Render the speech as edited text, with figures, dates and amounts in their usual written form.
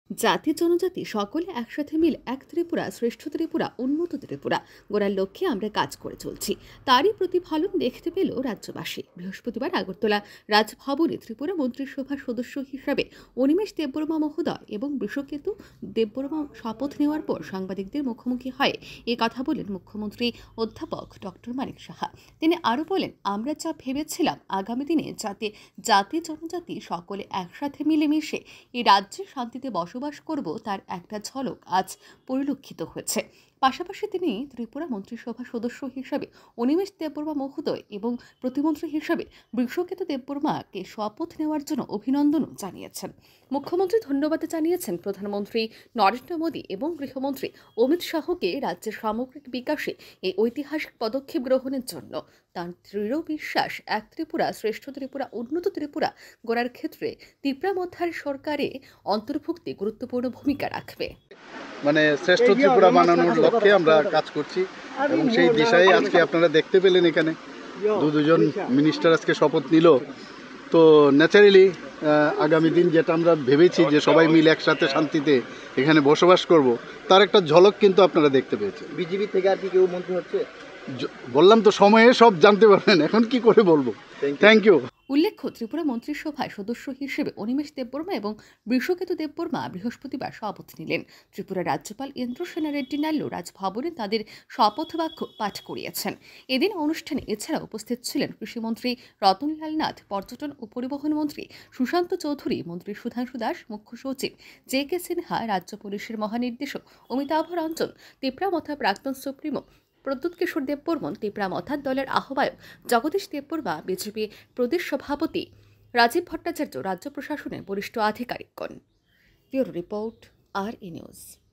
জাতি জনজাতি সকলে একসাথে মিলে এক ত্রিপুরা, শ্রেষ্ঠ ত্রিপুরা, উন্নত ত্রিপুরা গড়ার লক্ষ্যে আমরা কাজ করে চলছি। তারই প্রতিফলন দেখতে পেল রাজ্যবাসী। বৃহস্পতিবার আগরতলা রাজভবনে ত্রিপুরা মন্ত্রিসভার সদস্য হিসাবে অনিমেষ দেববর্মা মহোদয় এবং বৃষকেতু দেববর্মা শপথ নেওয়ার পর সাংবাদিকদের মুখোমুখি হয়ে এ কথা বলেন মুখ্যমন্ত্রী অধ্যাপক ডক্টর মানিক সাহা। তিনি আরও বলেন, আমরা যা ভেবেছিলাম আগামী দিনে যাতে জাতি জনজাতি সকলে একসাথে মিলেমিশে এই রাজ্যে শান্তিতে বসবাস করব তার একটা ঝলক আজ পরিলক্ষিত হয়েছে। পাশাপাশি তিনি ত্রিপুরা মন্ত্রিসভা সদস্য হিসাবে অনিমেষ দেববর্মা মহোদয় এবং প্রতিমন্ত্রী হিসাবে বৃষকেতু দেববর্মাকে শপথ নেওয়ার জন্য অভিনন্দনও জানিয়েছেন। মুখ্যমন্ত্রী ধন্যবাদ জানিয়েছেন প্রধানমন্ত্রী নরেন্দ্র মোদী এবং গৃহমন্ত্রী অমিত শাহকে রাজ্যের সামগ্রিক বিকাশে এই ঐতিহাসিক পদক্ষেপ গ্রহণের জন্য। তার দৃঢ় বিশ্বাস, এক ত্রিপুরা, শ্রেষ্ঠ ত্রিপুরা, উন্নত ত্রিপুরা গড়ার ক্ষেত্রে ত্রিপুরা সরকারে অন্তর্ভুক্তি গুরুত্বপূর্ণ ভূমিকা রাখবে। মানে শ্রেষ্ঠ ত্রিপুরা বানানোর লক্ষ্যে আমরা কাজ করছি এবং সেই দিশায় আজকে আপনারা দেখতে পেলেন এখানে দুজন মিনিস্টার আজকে শপথ নিল। তো ন্যাচারালি আগামী দিন যেটা আমরা ভেবেছি যে সবাই মিলে একসাথে শান্তিতে এখানে বসবাস করব, তার একটা ঝলক কিন্তু আপনারা দেখতে পেয়েছেন। বিজেপি থেকে আর কি কেউ মন্ত্রী হচ্ছে? বললাম তো, সময়ে সব জানতে পারবেন, এখন কি করে বলবো। Thank you. উল্লেখ্য, ত্রিপুরা মন্ত্রিসভায় সদস্য হিসেবে অনিমেষ দেববর্মা এবং বৃষকেতু দেববর্মা বৃহস্পতিবার শপথ নিলেন। ত্রিপুরা রাজ্যপাল ইন্দ্রসেনা রেড্ডি নাল্লু রাজভবনে তাদের শপথ বাক্য পাঠ করিয়েছেন। এদিন অনুষ্ঠানে এছাড়া উপস্থিত ছিলেন কৃষিমন্ত্রী রতনলাল নাথ, পর্যটন ও পরিবহন মন্ত্রী সুশান্ত চৌধুরী, মন্ত্রী সুধাংশু দাস, মুখ্য সচিব জে কে সিনহা, রাজ্য পুলিশের মহানির্দেশক অমিতাভ রঞ্জন, ত্রিপুরা মথা প্রাক্তন সুপ্রিমো প্রদ্যুৎ কিশোর দেববর্মন, ত্রিপুরা মথার দলের আহ্বায়ক জগদীশ দেববর্মা, বিজেপি প্রদেশ সভাপতি রাজীব ভট্টাচার্য, রাজ্য প্রশাসনের বরিষ্ঠ আধিকারিকগণ। ব্যুরো রিপোর্ট, আর ই নিউজ।